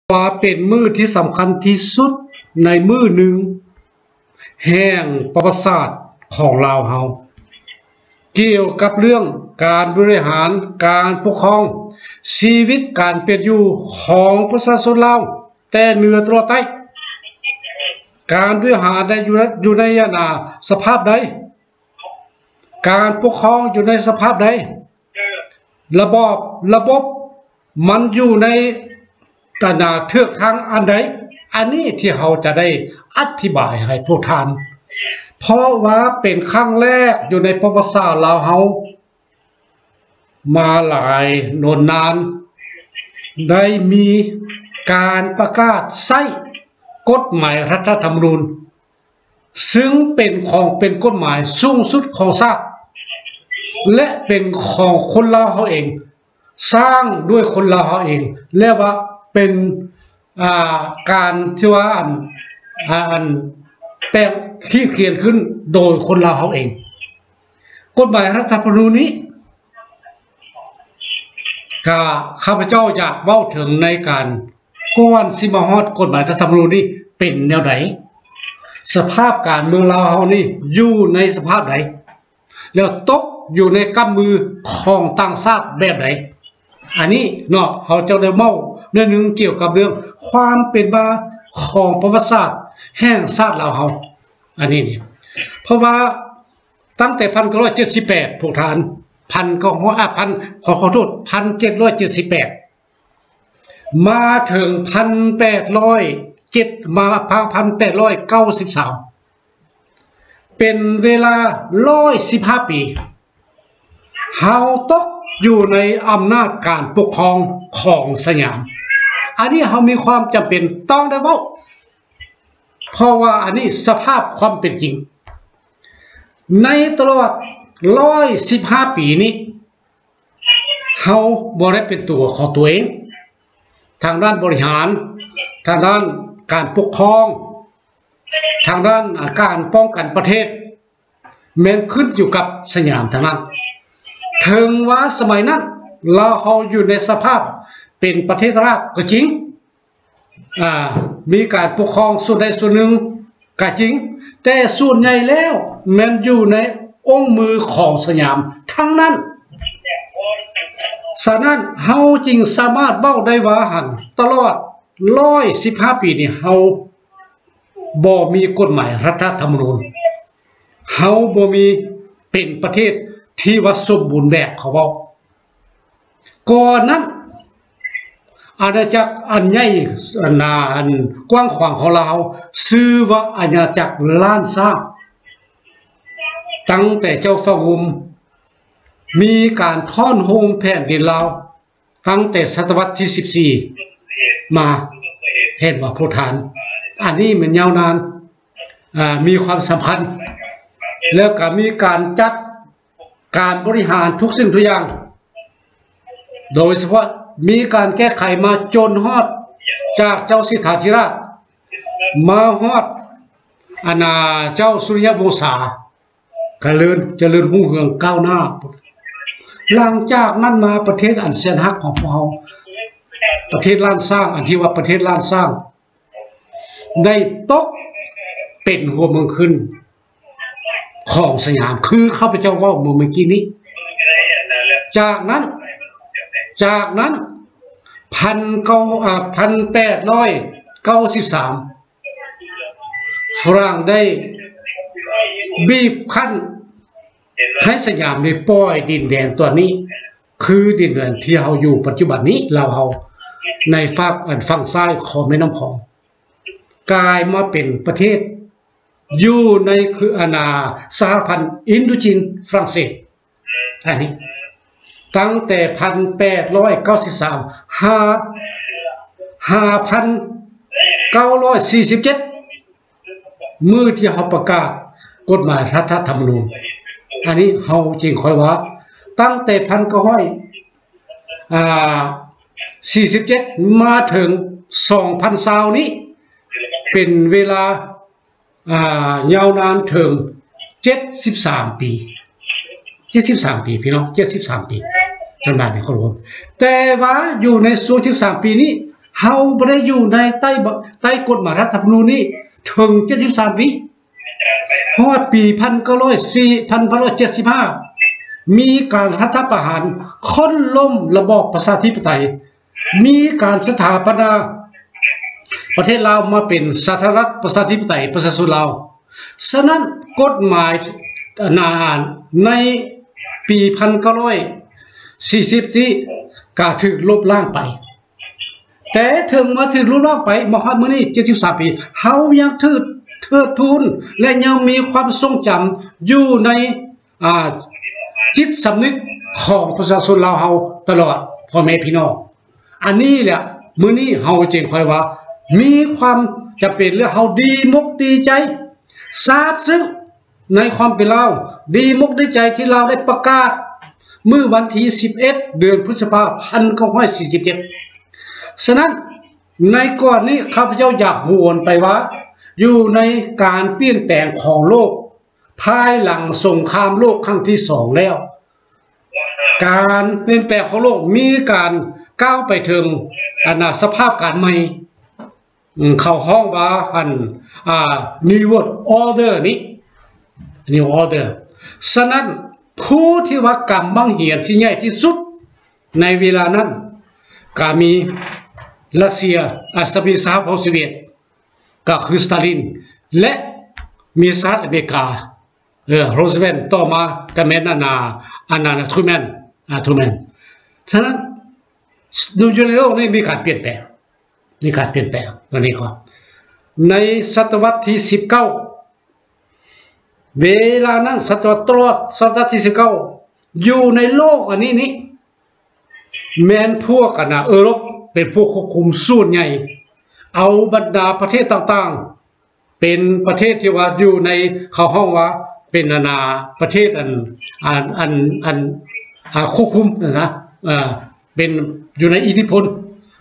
ว่าเป็นมื้อที่สำคัญที่สุดในมื้อหนึ่งแห่งประวัติศาสตร์ของลาวเฮาเกี่ยวกับเรื่องการบริหารการปกครองชีวิตการเป็นอยู่ของประชาชนลาวแต่เหนือตลอดใต้การบริหารได้อยู่ในสภาพใดการปกครองอยู่ในสภาพใดระบบมันอยู่ในเทือกทางอันใดอันนี้ที่เราจะได้อธิบายให้พวกท่านเพราะว่าเป็นครั้งแรกอยู่ในประวัติศาสตร์ลาวเฮามาหลายนานได้มีการประกาศใช้กฎหมายรัฐธรรมนูญซึ่งเป็นกฎหมายสูงสุดของชาติและเป็นของคนลาวเฮาเองสร้างด้วยคนลาวเฮาเองเรียกว่าเป็นการที่ว่าอันแต่งที่เขียนขึ้นโดยคนลาวเฮาเองกฎหมายรัฐธรรมนูญนี้ข้าพเจ้าอยากเว้าถึงในการก่อนสิมาฮอดกฎหมายรัฐธรรมนูญนี้เป็นแนวไหนสภาพการเมืองลาวเฮานี่อยู่ในสภาพไหนแล้วตกอยู่ในกำมือของต่างชาติแบบไหนอันนี้เนาะเขาจะได้เมาเรื่องนึงเกี่ยวกับเรื่องความเป็นมาของประวัติศาสตร์แห่งชาติลาวเฮาอันนี้นี่เพราะว่าตั้งแต่1978พวกท่าน1778มาถึง1893เป็นเวลา115ปีเฮาตกอยู่ในอำนาจการปกครองของสยามอันนี้เฮามีความจำเป็นต้องได้เว้าเพราะว่าอันนี้สภาพความเป็นจริงในตลอด115ปีนี้เฮาบ่ได้เป็นตัวของตัวเองทางด้านบริหารทางด้านการปกครองทางด้านการป้องกันประเทศแม้นขึ้นอยู่กับสยามทางนั้นถึงว่าสมัยนั้นเราเฮาอยู่ในสภาพเป็นประเทศราชก็จริงมีการปกครองส่วนใดส่วนหนึ่งก็จริงแต่ส่วนใหญ่แล้วแม้นอยู่ในองค์มือของสยามทั้งนั้นฉะนั้นเฮาจึงสามารถเว้าได้ว่าหั่นตลอด115ปีนี่เฮาบ่มีกฎหมายรัฐธรรมนูญเฮาบ่มีเป็นประเทศที่ว่าสมบูรณ์แบบเขาเว้าก่อนนั้นอาณาจักรอันใหญ่อันกว้างขวางของเราชื่อว่าอาณาจักรล้านช้างตั้งแต่เจ้าฟ้าวุมมีการท่อนโฮมแผ่นดินลาวตั้งแต่ศตวรรษที่14มาเห็นว่าพวกท่านอันนี้มันยาวนานมีความสำคัญแล้วก็มีการจัดการบริหารทุกสิ่งทุกอย่างโดยเฉพาะมีการแก้ไขมาจนฮอดจากเจ้าสิทธาธิราชมาฮอดเจ้าสุริยวงศาเจริญรุ่งเรืองก้าวหน้าหลังจากนั้นมาประเทศอันแสนฮักของพวกเราประเทศล้านสร้างอันที่ว่าประเทศล้านสร้างได้ตกเป็นหัวเมืองขึ้นของสยามคือข้าพเจ้าว่าเมื่อกี้นี้จากนั้น1893ฝรั่งได้บีบคั้นให้สยามได้ปล่อยดินแดนตัวนี้คือดินแดนที่เราอยู่ปัจจุบันนี้เราในฝั่งซ้ายของแม่น้ำคองกลายมาเป็นประเทศอยู่ในคือสหพันธ์อินโดจีนฝรั่งเศสอันนี้ตั้งแต่1893 5,947มื้อที่เขาประกาศกฎหมายรัฐธรรมนูญอันนี้เฮาจริงค่อยว่าตั้งแต่1947มาถึง2020นี้เป็นเวลายาวนานถึง73 ปีพี่น้อง73 ปีจนบาดนี้คนรวมแต่ว่าอยู่ในช่วง13 ปีนี้เฮาบ่ได้อยู่ในใต้กฎหมายรัฐธรรมนูญนี้ถึง73ปีฮอดปี1975มีการรัฐประหารค้นล้มระบอบประชาธิปไตยมีการสถาปนาประเทศลาวมาเป็นสาธารณรัฐประชาธิปไตยประชาชนลาวฉะนั้นกฎหมายในปี1940ที่ก็ถูกลบล้างไปแต่ถึงมาถึงลบล้างไปมาฮอดมื้อนี้73ปีเฮายังเทิดทูนและยังมีความทรงจำอยู่ในจิตสำนึกของประชาชนลาวเฮาตลอดพ่อแม่พี่น้องอันนี้แหละมื้อนี้เฮาจึงค่อยว่ามีความจำเป็นและเฮาดีมกดีใจซาบซึ้งในความเป็นลาวดีมกดีใจที่เราได้ประกาศเมื่อวันที่11เดือนพฤษภาคม1947ฉะนั้นในก่อนนี้ข้าพเจ้าอยากหวนไปว่าอยู่ในการเปลี่ยนแปลงของโลกภายหลังสงครามโลกครั้งที่2แล้วการเปลี่ยนแปลงของโลกมีการก้าวไปถึงสภาพการใหม่เข้าห้องว่าNew World Order นี้ New Order ฉะนั้นผู้ที่ว่ากำบังเหียนที่ใหญ่ที่สุดในเวลานั้นก็มีรัสเซียสหภาพโซเวียตก็คือสตาลินและมีสหรัฐอเมริกาโรสเวลต์ต่อมาก็แม่นทรูแมนฉะนั้นอยู่ในโลกนี้มีการเปลี่ยนแปลงวันนี้ก็ในศตวรรษที่19เวลานั้นศตวรรษที่19อยู่ในโลกอันนี้แม้นพวกยุโรปเป็นพวกควบคุมส่วนใหญ่เอาบรรดาประเทศต่างๆเป็นประเทศที่ว่าอยู่ในเขาห้องว่าเป็นประเทศควบคุมนะเป็นอยู่ในอิทธิพล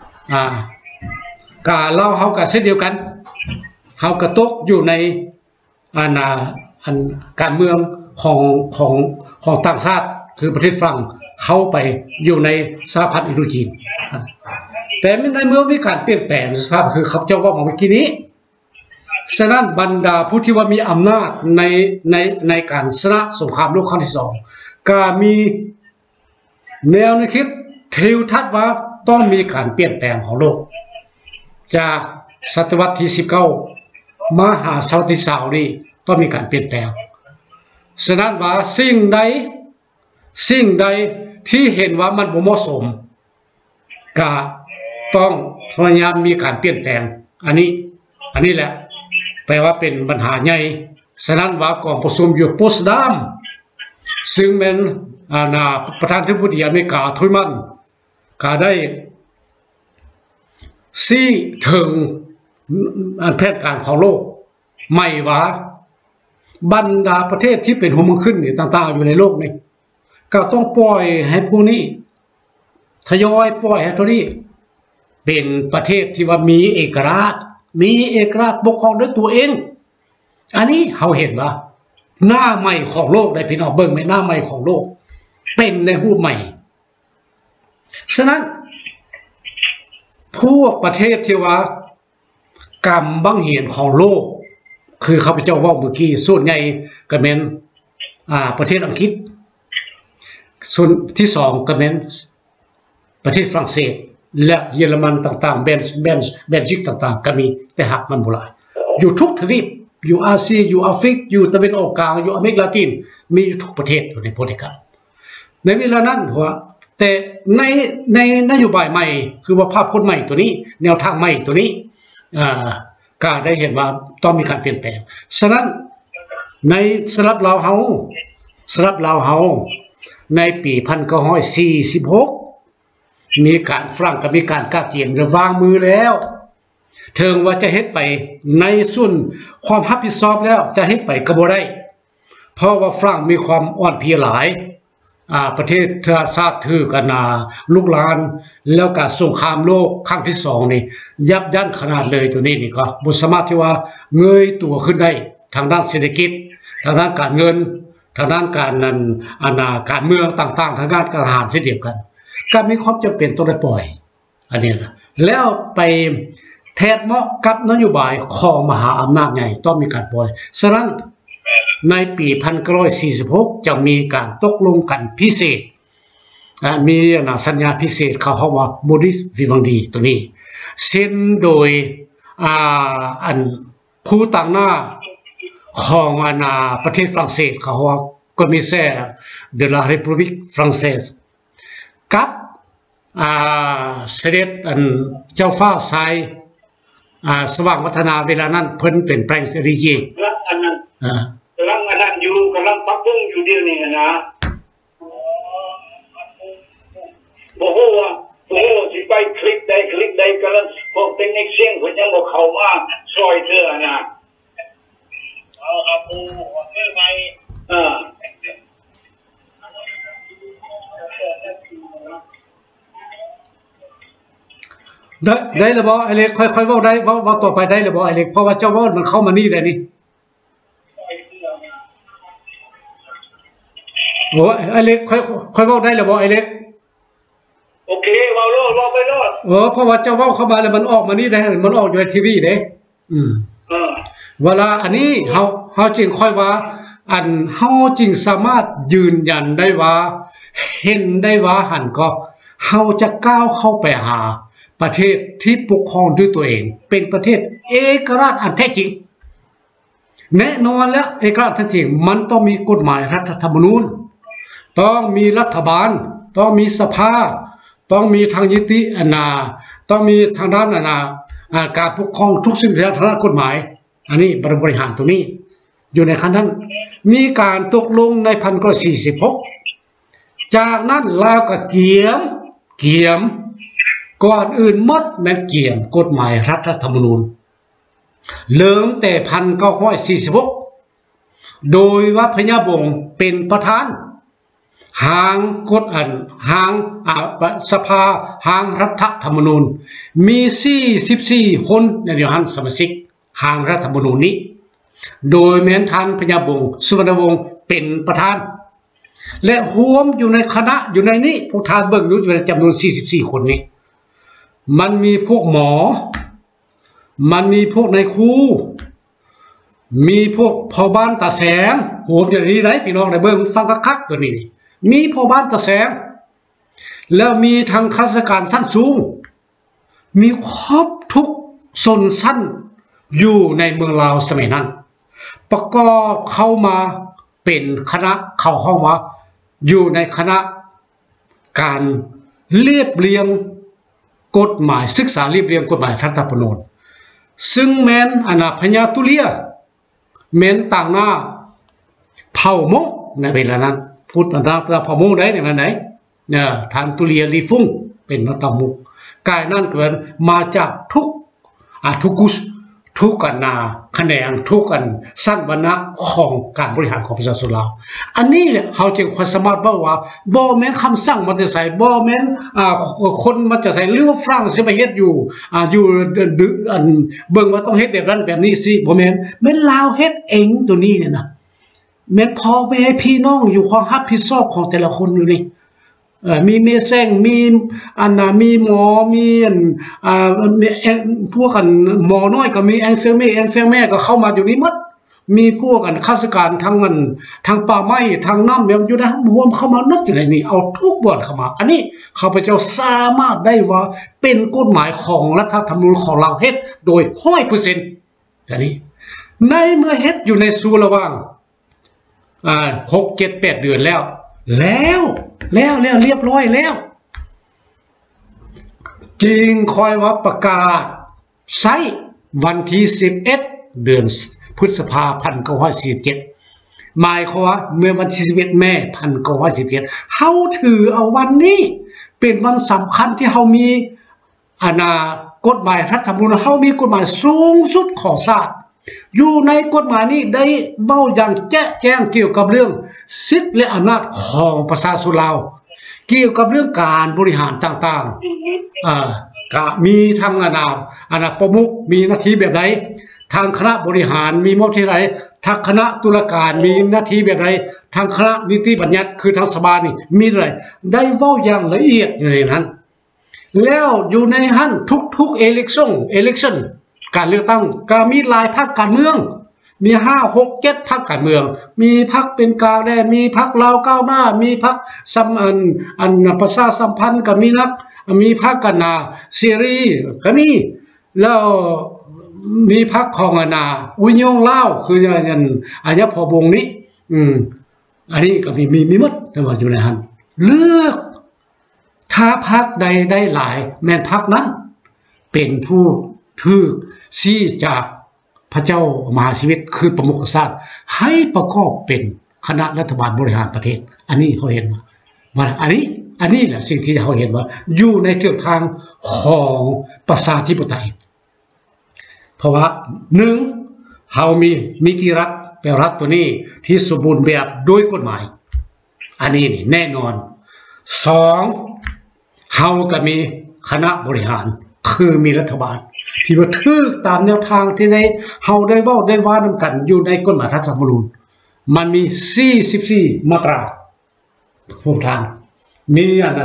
กาเล่าเฮาก็เช่นเดียวกันเฮาก็ตกอยู่ในการเมืองของต่างชาติคือประเทศฝรั่งเข้าไปอยู่ในสหพันธ์อินโดจีนแต่ในเมื่อมีการเปลี่ยนแปลงสภาพคือเขาเจ้าว่าเมื่อกี้นี้ฉะนั้นบรรดาผู้ที่ว่ามีอำนาจในการชนะสงครามโลกครั้งที่2ก็มีแนวคิดทิวทัศน์ว่าต้องมีการเปลี่ยนแปลงของโลกจากศตวรรษที่19มาหาศตวรรษที่20นี้ต้องมีการเปลี่ยนแปลงฉะนั้นว่าสิ่งใดที่เห็นว่ามันบ่เหมาะสมก็ต้องพยายามมีการเปลี่ยนแปลงอันนี้แหละแปลว่าเป็นปัญหาใหญ่ฉะนั้นว่ากองประชุมอยู่โพสดามซึ่งเป็นประธานาธิบดีอเมริกาทรูแมนก็ได้ชี้ถึงแผนการของโลกไม่ว่าบรรดาประเทศที่เป็นหัวเมืองขึ้นนี่ต่างๆอยู่ในโลกนี้ก็ต้องปล่อยให้พวกนี้ทยอยปล่อยให้ตัวนี้เป็นประเทศที่ว่ามีเอกราชปกครองด้วยตัวเองอันนี้เราเห็นว่าหน้าใหม่ของโลกได้พี่น้องเบิ่งไหมหน้าใหม่ของโลกเป็นในรูปใหม่ฉะนั้นพวกประเทศที่ว่ากำบังเหียนของโลกคือข้าพเจ้าว่าเมื่อกี้ส่วนใหญ่ก็เป็นประเทศอังกฤษส่วนที่2ก็เป็นประเทศฝรั่งเศสและเยอรมันต่างๆเบนจิกต่างๆก็มีแต่หักมันบ่หลายอยู่ทุกทวีปอยู่อาเซียอยู่แอฟริกอยู่ตะวันออกกลางอยู่อเมริกาลาตินมีอยู่ทุกประเทศอยู่ในโพธิกรรมในเวลานั้นว่าแต่ในนโยบายใหม่คือว่าภาพพจน์ใหม่ตัวนี้แนวทางใหม่ตัวนี้ก็ได้เห็นว่าต้องมีการเปลี่ยนแปลงฉะนั้นในสำหรับเราเฮาในปี1946มีการฝรั่งกับมีการกล้าเกียนวางมือแล้วถึงว่าจะเฮ็ดไปในส่วนความรับผิดชอบแล้วจะเฮ็ดไปก็บ่ได้เพราะว่าฝรั่งมีความอ่อนเพลียหลายประเทศชาติถือกันลุกลานแล้วก็สงครามโลกครั้งที่2นี่ยับยั้งขนาดเลยตัวนี้นี่ก็บ่สามารถที่ว่าเงยตัวขึ้นได้ทางด้านเศรษฐกิจทางด้านการเงินทางด้านการการเมืองต่างๆทางด้านการทหารเช่นเดียวกันก็มีความจำเป็นต้องได้ปล่อยอันนี้นะแล้วไปแทนเหมาะกับนโยบายของมหาอำนาจใหญ่ต้องมีการปล่อยฉะนั้นในปี1946จะมีการตกลงกันพิเศษมีสัญญาพิเศษเขาเรียกว่าโมริสวิวังดีตัวนี้เซ็นโดยอันผู้ต่างหน้าของประเทศฝรั่งเศสเขาว่าคอมมิเซอร์de la République française กับเสด็จอันเจ้าฟ้าชายสว่างวัฒนาเวลานั้นเพิ่นเป็นแปลงเสรีเย่กำลังอันนั้นอยู่กำลังปรับปรุงอยู่เดี๋ยวนี้นะโอ้โหสิไปคลิกใดกำลังพวกเทคนิคเสียงเพิ่นยังบ่เข้ามาซอยเธอนะครับคือไปได้หรือบ่ไอเล็กค่อยๆเว้าได้เว้าต่อไปได้หรือบ่ไอเล็กเพราะว่าเจ้าเว้ามันเข้ามานี่ได้นี่โอ้ไอเล็กค่อยเว้าได้หรือบ่ไอเล็กโอเคเว้าไปโลดเพราะว่าเจ้าเว้าเข้ามาแล้วมันออกมานี่ได้มันออกอยู่ในทีวีเด้เวลาอันนี้เฮาจึงค่อยว่าอันเฮาจึงสามารถยืนยันได้ว่าเห็นได้ว่าหันก็เฮาจะก้าวเข้าไปหาประเทศที่ปกครองด้วยตัวเองเป็นประเทศเอกราชอันแท้จริงแน่นอนแล้วเอกราชแท้จริงมันต้องมีกฎหมายรัฐธรรมนูญต้องมีรัฐบาลต้องมีสภาต้องมีทางนิติต้องมีทางด้านการปกครองทุกสิ่งทุกอย่างทางด้านกฎหมายอันนี้บริหารตรงนี้อยู่ในขั้นนั้นมีการตกลงใน1946จากนั้นลาวก็เกี่ยมก่อนอื่นหมดแม่นเกี่ยมกฎหมายรัฐธรรมนูญเริ่มแต่1946โดยว่าพญาบงเป็นประธานหางกฎหางสภาหางรัฐธรรมนูญมี44คนในเดียวหันสมาชิกหางรัฐธรรมนูญนี้โดยแม้นท่านพญาบงสุวรรณวงศ์เป็นประธานและรวมอยู่ในคณะอยู่ในนี้ผู้ทานเบิ่งอยู่ในจำนวน44คนนี้มันมีพวกหมอมันมีพวกนายครูมีพวกพ่อบ้านตาแสงรวมอยู่ในนี้ได้พี่น้องได้เบิ่งฟังคักๆตัวนี้มีพ่อบ้านตาแสงแล้วมีทางข้าราชการชั้นสูงมีครบทุกชนชั้นอยู่ในเมืองลาวสมัยนั้นประกอบเข้ามาเป็นคณะเข้าห้องว่าอยู่ในคณะการเรียบเรียงกฎหมายศึกษาเรียบเรียงกฎหมายรัฐธรรมนูญซึ่งแม้นพญาตุเลียแม้นต่างหน้าเผ่ามงในเวลานั้นพูดต่างๆเผ่ามงได้ในวันไหนทานตุเลียลีฟุ้งเป็นนักตมุกกายนั่นเกิดมาจากทุกกุศทุกกันแขนงทุกกันสั้นวรรณะของการบริหารของประชาชนลาวอันนี้เนี่ยเขาจึงควรสามารถว่าบ่แม่นคำสั่งมันจะใส่บ่แม่นคนมันจะใส่หรือว่าฝรั่งสิมาเฮ็ดอยู่เบิ่งว่าต้องเฮ็ดแบบนั้นแบบนี้สิบ่แม่นลาวเฮ็ดเองตัวนี้เนี่ยนะแม่นพ่อแม่พี่น้องอยู่ความรับผิดชอบของแต่ละคนอยู่นี่มีเมแซงมีมีหมอมีพวกกันหมอน้อยก็มีแองเฟลแม่ก็เข้ามาอยู่นี่หมดมีพวกกันข้าราชการทางป่าไม้ทางน้ำแบบอยู่นะรวมเข้ามานักอยู่ในนี้เอาทุกบ่อนเข้ามาอันนี้ข้าพเจ้าสามารถได้ว่าเป็นกฎหมายของรัฐธรรมนูญของเราเฮ็ดโดย 100% แต่นี้ในเมื่อเฮ็ดอยู่ในสู่ระหว่าง6 7 8 เดือนแล้วเรียบร้อยแล้วจึงคอยว่าประกาศใช้วันที่11เดือนพฤษภาคม1947หมายความว่าเมื่อวันที่11แม่1947เฮาถือเอาวันนี้เป็นวันสำคัญที่เฮามีกฎหมายรัฐธรรมนูญเฮามีกฎหมายสูงสุดของชาติอยู่ในกฎหมายนี้ได้เว้าอย่างแจ้งเกี่ยวกับเรื่องสิทธิและอำนาจของประชาชนลาวเกี่ยวกับเรื่องการบริหารต่างๆก็มีทางประมุขมีหน้าที่แบบใดทางคณะบริหารมีหน้าที่ใดทางคณะตุลาการมีหน้าที่แบบใดทางคณะนิติบัญญัติคือทางสภานี่มีอะไรได้เว้าอย่างละเอียดอยู่ในนั้นแล้วอยู่ในหันทุกelection การเลือกตั้งก็มีหลายพรรคการเมืองมี5 6 7พรรคการเมืองมีพรรคเป็นกลางได้มีพรรคลาวก้าวหน้ามีพรรคประชาสัมพันธ์ก็มีพรรคกันนาเสรีก็มีแล้วมีพรรคของวิญญาณลาวคืออันพอวงนี้อันนี้ก็มีหมดแต่ว่าอยู่ในหันเลือกถ้าพรรคใดได้หลายแม่นพรรคนั้นเป็นผู้ถูกชี้จากพระเจ้ามหาชีวิตคือประมุขศาสตร์ให้ประกอบเป็นคณะรัฐบาลบริหารประเทศอันนี้เขาเห็นว่าอันนี้แหละสิ่งที่เขาเห็นว่าอยู่ในเทือกทางของประชาธิปไตยเพราะว่า1เขามีนิติรัฐเป็นรัฐตัวนี้ที่สมบูรณ์แบบโดยกฎหมายอันนี้นี่แน่นอน2เขาก็มีคณะบริหารคือมีรัฐบาลที่ว่าถูกตามแนวทางที่ได้เฮาได้ว่านำกันอยู่ในกฎหมายรัฐธรรมนูญมันมี44มาตราพวกท่านมี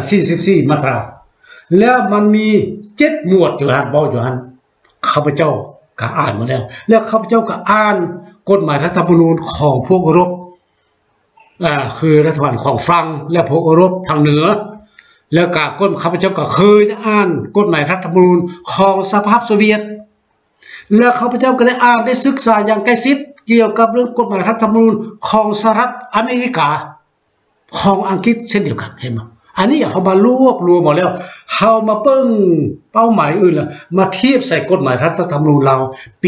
44มาตราแล้วมันมี7หมวดอยู่หันเว้าอยู่หันข้าพเจ้าก็อ่านมาแล้วข้าพเจ้าก็อ่านกฎหมายรัฐธรรมนูญของพวกอรบคือรัฐบาลของฝรั่งและพวกอรบทางเหนือแล้วก็ข้าพเจ้าก็เคยอ่านกฎหมายรัฐธรรมนูญของสหภาพโซเวียตแล้วข้าพเจ้าก็ได้อ่านได้ศึกษาอย่างใกล้ชิดเกี่ยวกับเรื่องกฎหมายรัฐธรรมนูญของสหรัฐอเมริกาของอังกฤษเช่นเดียวกันเห็นไหมอันนี้เขามารวบรวมหมดแล้วเขามาเปิ้งเป้าหมายอื่นละมาเทียบใส่กฎหมายรัฐธรรมนูญเราปี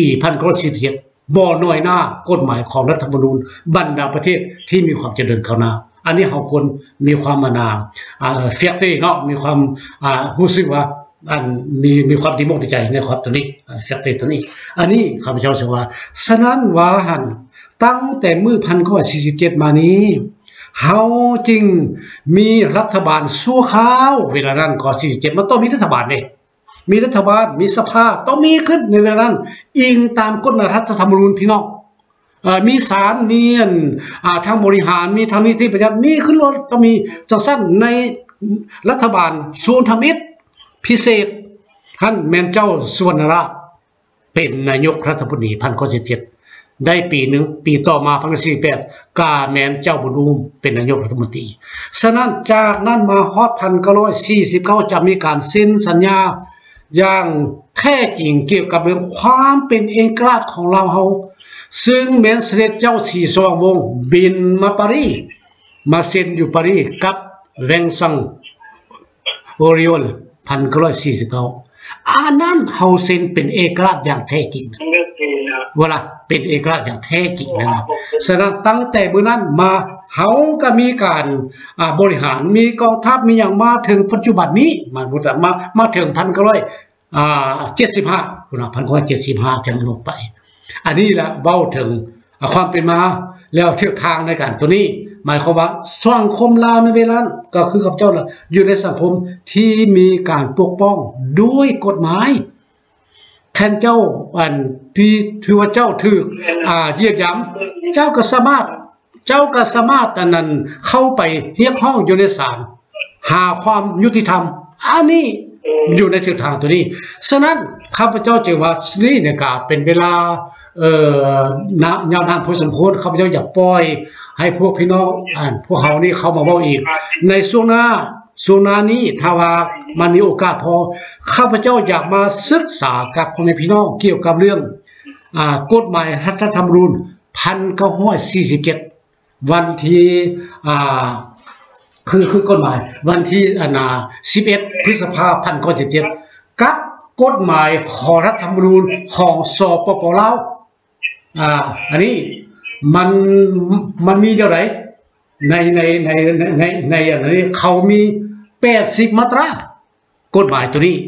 1947บ่น้อยหน้ากฎหมายของรัฐธรรมนูญบรรดาประเทศที่มีความเจริญก้าวหน้าอันนี้เขาควรมีความเฟียกเนาะมีความรู้สึกว่ามีความดีมกดีใจในความตัวนี้เฟียกตัวนี้อันนี้ข้าพเจ้าเชื่อว่าฉะนั้นว่าหันตั้งแต่มื้อ1947มานี้เฮาจริงมีรัฐบาลชั่วคราวเวลานั้นก็47มันต้องมีรัฐบาลเนี่ยมีรัฐบาลมีสภาต้องมีขึ้นในเวลานั้นอิงตามกฎหมายรัฐธรรมนูญพี่น้องมีศาลมีทางบริหารมีทางนิติบัญญัติมีขึ้นรถก็มีจังซั่นในรัฐบาลส่วนธรรมอิฐพิเศษท่านแม่นเจ้าสุวรรณราชเป็นนายกรัฐมนตรี1947ได้ปีหนึ่งปีต่อมา1948กาแม่นเจ้าบุญอุ้มเป็นนายกรัฐมนตรีฉะนั้นจากนั้นมาฮอด1949จะมีการเซ็นสัญญาอย่างแท้จริงเกี่ยวกับเรื่องความเป็นเอกราชของเราเฮาซึ่งแม้นเสด็จเจ้าสีสว่างวงศ์บินมาปารีสมาเซ็นอยู่ปารีสกับแวงซังโอริโอล1949อันนั้นเฮาเซ็นเป็นเอกราชอย่างแท้จริงเวลาเป็นเอกราชอย่างแท้จริงนะฉะนั้นตั้งแต่มื้อนั้นมาเฮาก็มีการบริหารมีกองทัพมีอย่างมาถึงปัจจุบันนี้มาถึง1975คุณ1975จังลงไปอันนี้แหละเว้าถึงความเป็นมาแล้วเทือกทางในการตัวนี้หมายความว่าสังคมลาวในเวลานั้นก็คือกับเจ้าอยู่ในสังคมที่มีการปกป้องด้วยกฎหมายแทนเจ้าพี่ถือว่าเจ้าถือเหยียดหยามเจ้าก็สามารถอันนั้นเข้าไปเรียกร้องอยู่ในศาลหาความยุติธรรมอันนี้อยู่ในทิศทางตัวนี้ฉะนั้นข้าพเจ้าจึงว่านี่เนี่ยก็เป็นเวลายาวนานพอสมควรข้าพเจ้าอยากปล่อยให้พวกพี่น้องพวกเฮานี่เข้ามาเว้าอีกในช่วงหน้านี้ถ้าว่ามันมีโอกาสพอข้าพเจ้าอยากมาศึกษากับพ่อแม่พี่น้องเกี่ยวกับเรื่องกฎหมายรัฐธรรมนูญ1947วันที่คือกฎหมายวันที่11พฤษภาคม1947กับกฎหมายของรัฐธรรมนูญของสปป.ลาวอันนี้มันมีเท่าไหร่ในอันนี้เขามี80มาตรากฎหมายตัวนี้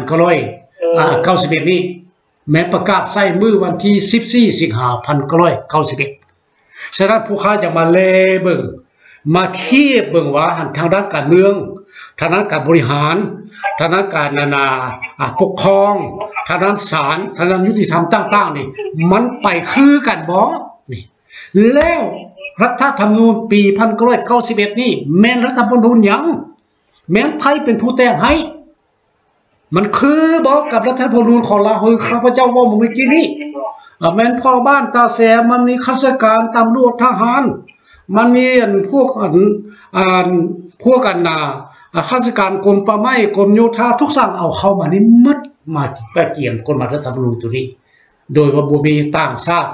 1991นี้แม้ประกาศใช้มื้อวันที่14สิงหาคม1991ฉะนั้นผู้ค้าจะมาแลเบิ่งมาเทียบเบิ่งว่าทางด้านการเมืองทางด้านการบริหารทางด้านการปกครองทางด้านศาลทางด้านยุติธรรมต่างๆนี่มันไปคือกันบ่นี่แล้วรัฐธรรมนูญปี1991นี่แม่นรัฐธรรมนูญหยังแม่นไผเป็นผู้แต่งให้มันคือบอกกับรัฐธรรมนูญของเราคือข้าพเจ้าว่าเมื่อกี้นี้แม่นพ่อบ้านตาแสมันมีข้าราชการตำรวจทหารมันมีพวกพวกข้าราชการกรมป่าไม้กรมโยธาทุกสั่งเอาเข้ามานี่มัดมาไปเกี่ยงกฎหมายรัฐธรรมนูญตัวนี้โดยว่าบ่มีต่างชาติ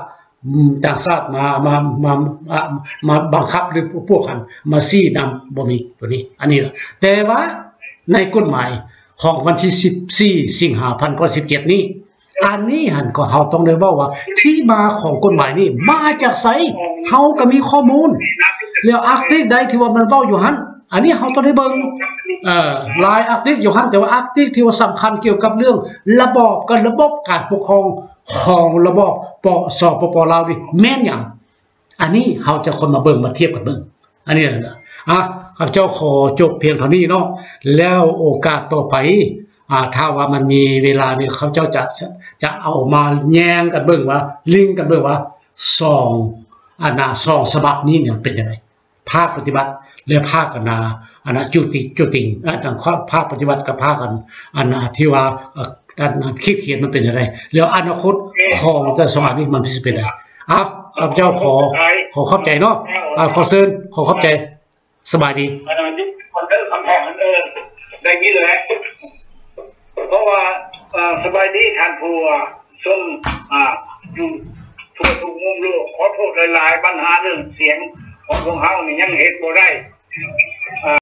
มาบังคับหรือพวกกันมาซี่นำบ่มีตัวนี้อันนี้ล่ะแต่ว่าในกฎหมายของวันที่14สิงหาคม2017นี้อันนี้หันก็เฮาต้องได้เว้าว่าที่มาของกฎหมายนี้มาจากไสเฮาก็มีข้อมูลแล้วอาร์ติกใดที่ว่ามันเว้าอยู่หั่นอันนี้เฮาต้องได้เบิ่งหลายอาร์ติกอยู่หั่นแต่ว่าอาร์ติกที่ว่าสำคัญเกี่ยวกับเรื่องระบอบการปกครองของระบอบสปป.ลาวนี่แม่นหยังอันนี้เฮาจะคนมาเบิ่งมาเทียบกันเบิ่งอันนี้น่ะข้าพเจ้าขอจบเพียงเท่านี้เนาะแล้วโอกาสต่อไปถ้าว่ามันมีเวลาเนี่ยเขาเจ้าจะเอามาแย้งกันเบิ่งว่าลิงก์กันเบิ่งว่าซองฉบับนี้เนี่ยเป็นยังไงภาคปฏิบัติและภาคจุติงภาคปฏิบัติกับภาคที่ว่าคิดเขียนมันเป็นยังไงแล้วอนาคตของแต่สองอันนี้มันสิเป็นยังไงข้าพเจ้าขอเข้าใจเนาะขอเชิญขอเข้าใจสบายดีคนเดินคำแพงคนเดินได้ยินเลยเพราะว่าสบายดีทานผัวส้มอยู่ทั่วทุกมุมโลกขอโทษหลายๆปัญหาเรื่องเสียงของพวกเขานี่ยังเหตุบ่ได้